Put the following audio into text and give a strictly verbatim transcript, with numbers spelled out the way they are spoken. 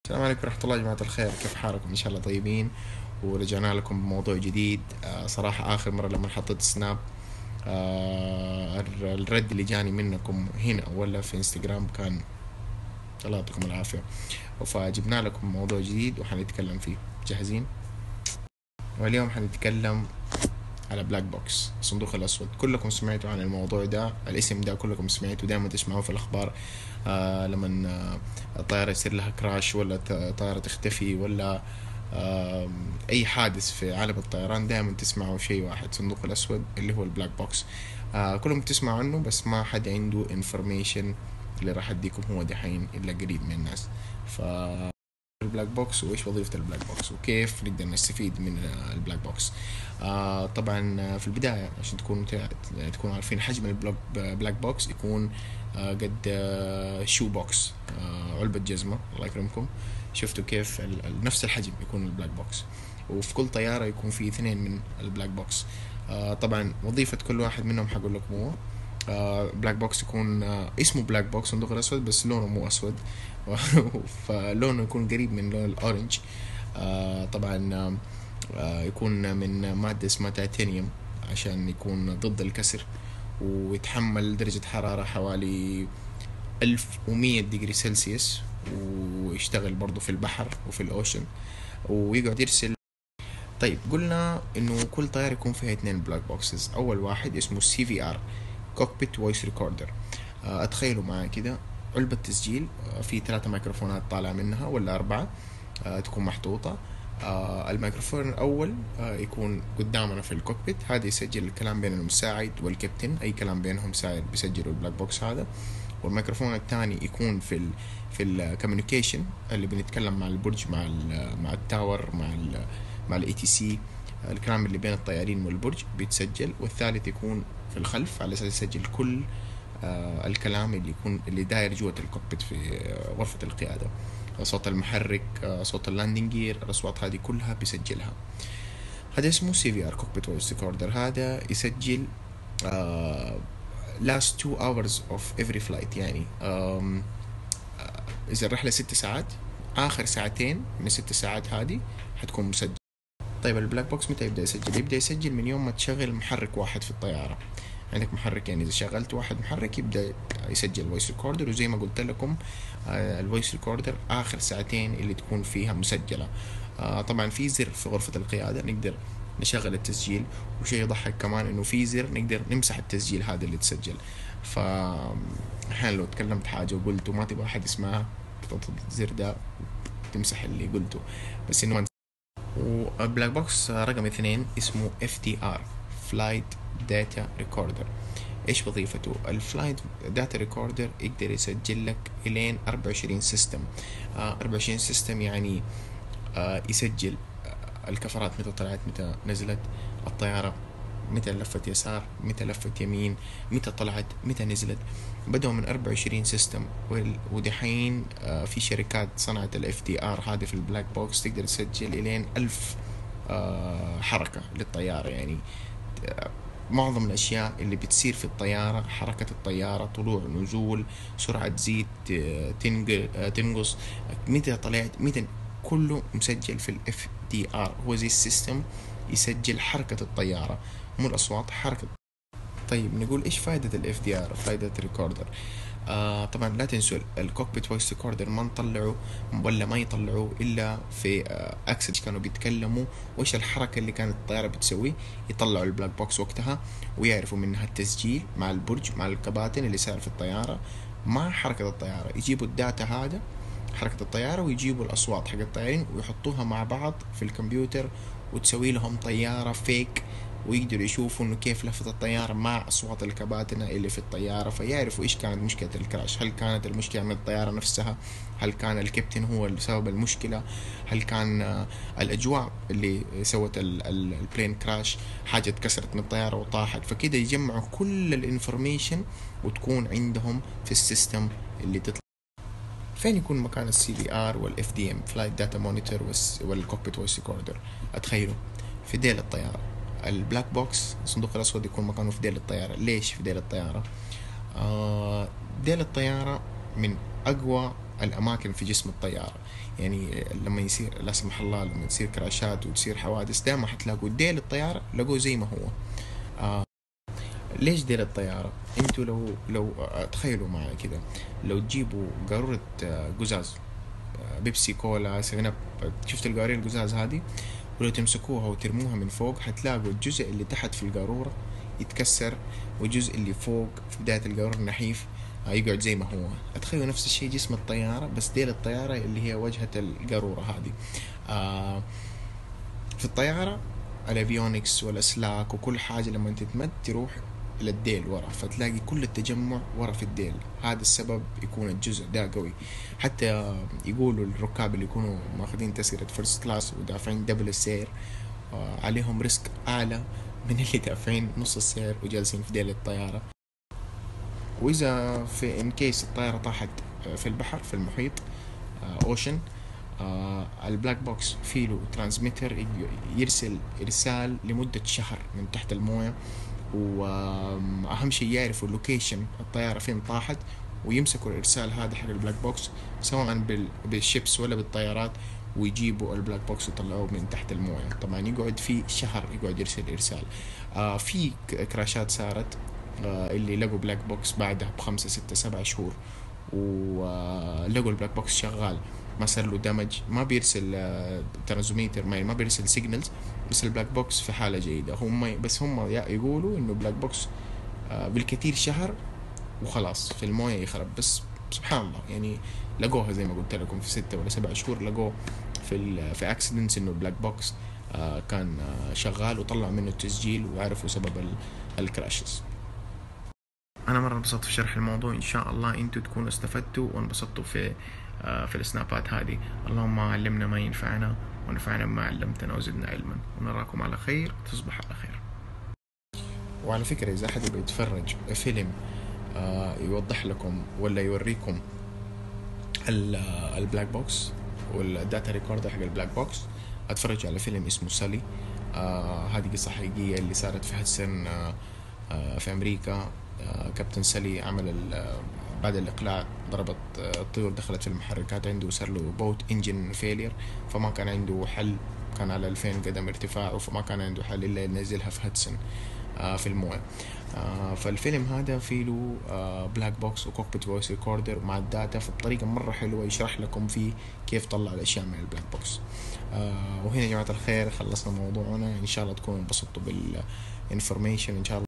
السلام عليكم ورحمة الله يا جماعة الخير، كيف حالكم؟ إن شاء الله طيبين. ورجعنا لكم بموضوع جديد. آه صراحة آخر مرة لما حطيت سناب، آه الر- الرد اللي جاني منكم هنا ولا في انستغرام كان الله يعطيكم العافية. فجبنا لكم موضوع جديد وحنتكلم فيه. جاهزين؟ واليوم حنتكلم على بلاك بوكس، الصندوق الأسود. كلكم سمعتوا عن الموضوع ده، الاسم ده كلكم سمعتوا، دائما تسمعوه في الأخبار. آه لما آه الطيارة يصير لها كراش، ولا ت- طيارة تختفي، ولا آه أي حادث في عالم الطيران، دائما تسمعوا شيء واحد: صندوق الأسود اللي هو البلاك بوكس. آه كلكم تسمعوا عنه، بس ما حد عنده انفورميشن اللي راح أديكم هو دحين إلا قليل من الناس. ف البلاك بوكس وايش وظيفة البلاك بوكس وكيف نقدر نستفيد من آه، البلاك بوكس. آه طبعا آه، في البداية عشان تكونوا تع- تكونوا عارفين حجم البلاك بلاك بوكس يكون آه قد آه شو بوكس، آه علبة جزمة، الله يكرمكم. شفتوا كيف ال- ال- نفس الحجم يكون البلاك بوكس. وفي كل طيارة يكون في اثنين من البلاك بوكس. آه طبعا وظيفة كل واحد منهم حقول لكم هو. آه بلاك بوكس يكون آه اسمه بلاك بوكس صندوق الأسود، بس لونه مو أسود. فلونه يكون قريب من لون الأورنج. آه طبعا آه آه، يكون من مادة اسمها تيتانيوم عشان يكون ضد الكسر، ويتحمل درجة حرارة حوالي ألف ومية ديجري سلسيوس، ويشتغل برضو في البحر وفي الأوشن، ويقعد يرسل. طيب قلنا انه كل طيارة يكون فيها اثنين بلاك بوكسز. اول واحد اسمه سي في ار، كوكبيت فويس ريكوردر. اتخيلوا معايا كده علبة تسجيل، آه، في ثلاثة ميكروفونات طالعة منها ولا أربعة، آه، تكون محطوطة. آه، الميكروفون الأول آه، يكون قدامنا في الكوكبيت، هذا يسجل الكلام بين المساعد والكابتن، أي كلام بينهم ساير بيسجلوا البلاك بوكس هذا. والميكروفون الثاني يكون في ال في الكوميونيكيشن اللي بنتكلم مع البرج، مع ال مع التاور، مع ال مع الاي تي سي، الكلام اللي بين الطيارين والبرج بيتسجل. والثالث يكون في الخلف على اساس يسجل كل آه الكلام اللي يكون اللي داير جوة الكوكبيت في آه غرفة القيادة. صوت المحرك، آه صوت اللاندنج جير، الأصوات هذه كلها بيسجلها. هذا اسمه سي في ار، كوكبيت فويس ريكوردر. هذا يسجل آه last two hours of every flight، يعني آم، إذا الرحلة ست ساعات، آخر ساعتين من الست ساعات هذه حتكون مسجل. طيب البلاك بوكس متى يبدأ يسجل؟ يبدأ يسجل من يوم ما تشغل محرك واحد في الطيارة. عندك محرك، يعني إذا شغلت واحد محرك يبدأ يسجل الفويس ريكوردر. وزي ما قلت لكم آه الفويس ريكوردر آخر ساعتين اللي تكون فيها مسجلة. آه طبعا في زر في غرفة القيادة نقدر نشغل التسجيل. وشيء يضحك كمان انه في زر نقدر نمسح التسجيل هذا اللي تسجل. ف احيانا لو تكلمت حاجة وقلت وما تبغى احد يسمعها، بتضغط الزر ده تمسح اللي قلته. بس انه. وبلاك بوكس رقم اثنين اسمه اف دي ار، فلايت داتا ريكوردر. ايش وظيفته؟ الفلايت داتا ريكوردر يقدر يسجل لك الين أربعة وعشرين سيستم. آه أربعة وعشرين سيستم يعني آه يسجل آه الكفرات متى طلعت، متى نزلت الطيارة، متى لفت يسار، متى لفت يمين، متى طلعت، متى نزلت. بدأوا من أربعة وعشرين سيستم. ودحين آه في شركات صنعت الاف دي ار هذه في البلاك بوكس تقدر تسجل الين ألف آه حركة للطيارة. يعني آه معظم الأشياء اللي بتصير في الطيارة، حركة الطيارة، طلوع، نزول، سرعة تزيد، آه، تنق- آه، تنقص، متى طلعت، متى، كله مسجل في الاف دي ار. هو زي السيستم يسجل حركة الطيارة، مو الأصوات، حركة. طيب نقول ايش فائدة الاف دي ار، فائدة الريكوردر. آه طبعا لا تنسوا الكوكبيت فويس ريكوردر ما نطلعه ولا ما يطلعوا الا في آه اكسج كانوا بيتكلموا وايش الحركة اللي كانت الطيارة بتسوي، يطلعوا البلاك بوكس وقتها ويعرفوا منها التسجيل مع البرج، مع الكباتن اللي سائر في الطيارة، مع حركة الطيارة. يجيبوا الداتا هذا، حركة الطيارة، ويجيبوا الأصوات حق الطيارين ويحطوها مع بعض في الكمبيوتر وتسوي لهم طيارة فيك. ويقدروا يشوفوا انه كيف لفت الطيارة مع اصوات الكباتنة اللي في الطيارة، فيعرفوا ايش كانت مشكلة الكراش. هل كانت المشكلة من الطيارة نفسها؟ هل كان الكابتن هو اللي سبب المشكلة؟ هل كان آه، الاجواء اللي سوت ال- ال- البلين كراش، حاجة اتكسرت من الطيارة وطاحت؟ فكده يجمعوا كل الانفورميشن وتكون عندهم في السيستم اللي تطلع. فين يكون مكان السي في ار والاف دي ام، فلايت داتا مونيتور، والكوكبيت فويس ريكوردر؟ اتخيلوا في ديل الطياره. البلاك بوكس الصندوق الاسود يكون مكانه في ديل الطياره. ليش في ديل الطياره؟ آه ديل الطياره من اقوى الأماكن في جسم الطيارة. يعني لما يصير لا سمح الله لما تصير كراشات وتصير حوادث دائما حتلاقوا ديل الطيارة لقوه زي ما هو. آه ليش ديل الطيارة؟ انتوا لو لو آه، تخيلوا معي كده، لو تجيبوا قارورة آه، قزاز، آه، بيبسي كولا سفن اب، شفت القوارير القزاز هذه، ولو تمسكوها وترموها من فوق حتلاقوا الجزء اللي تحت في القارورة يتكسر، والجزء اللي فوق في بداية القارورة النحيف آه، يقعد زي ما هو. اتخيلوا نفس الشيء جسم الطيارة، بس ديل الطيارة اللي هي واجهة القارورة هذه. آه في الطيارة الافيونكس والاسلاك وكل حاجة لما تتمد تروح للديل ورا، فتلاقي كل التجمع ورا في الديل. هذا السبب يكون الجزء ده قوي. حتى يقولوا الركاب اللي يكونوا ماخذين تذكرة فيرست كلاس ودافعين دبل السير آه، عليهم ريسك اعلى من اللي دافعين نص السير وجالسين في ديل الطيارة. واذا في ان كيس الطيارة طاحت آه، في البحر في المحيط اوشن، آه البلاك بوكس فيه له ترانسميتر يرسل ارسال لمدة شهر من تحت الموية، واهم شيء يعرفوا اللوكيشن الطيارة فين طاحت، ويمسكوا الارسال هذا حق البلاك بوكس سواء بالشيبس ولا بالطيارات، ويجيبوا البلاك بوكس ويطلعوه من تحت الموية. طبعا يقعد فيه شهر يقعد يرسل ارسال. آه في كراشات صارت آه اللي لقوا بلاك بوكس بعدها بخمسة ستة سبع شهور، ولقوا البلاك بوكس شغال، ما صار له دمج، ما بيرسل ترانزميتر، ما ما بيرسل سيجنالز، بس البلاك بوكس في حالة جيدة. هم بس هم يقولوا انه بلاك بوكس آه، بالكثير شهر وخلاص في الموية يخرب. بس سبحان الله يعني لقوها زي ما قلت لكم في ستة ولا سبع شهور لقوه في ال في اكسيدنتس انه البلاك بوكس آه، كان آه، شغال، وطلع منه التسجيل وعرفوا سبب الكراشز. انا مره انبسطت في شرح الموضوع، ان شاء الله انتوا تكونوا استفدتوا وانبسطتوا في آه، في السنابات هذه. اللهم علمنا ما ينفعنا ونفعنا بما علمتنا وزدنا علما، ونراكم على خير، تصبح على خير. وعلى فكرة إذا أحد يبغى يتفرج فيلم آه، يوضح لكم ولا يوريكم البلاك بوكس والداتا ريكوردر حق البلاك بوكس، أتفرج على فيلم اسمه سالي. آه هذه قصة حقيقية اللي صارت في هاتسون آه آه في أمريكا. آه كابتن سالي عمل بعد الإقلاع ضربت آه الطيور دخلت في المحركات عنده، وصار له بوت انجن فيلير، فما كان عنده حل، كان على ألفين قدم ارتفاع، فما كان عنده حل إلا ينزلها في هاتسون آه في المويه. آه فالفيلم هذا فيه له آه بلاك بوكس وكوكبيت فويس ريكوردر مع الداتا، فبطريقة مرة حلوة يشرح لكم فيه كيف طلع الأشياء من البلاك بوكس. آه وهنا يا جماعة الخير خلصنا موضوعنا، إن شاء الله تكونوا انبسطتوا بالانفورميشن إن شاء الله.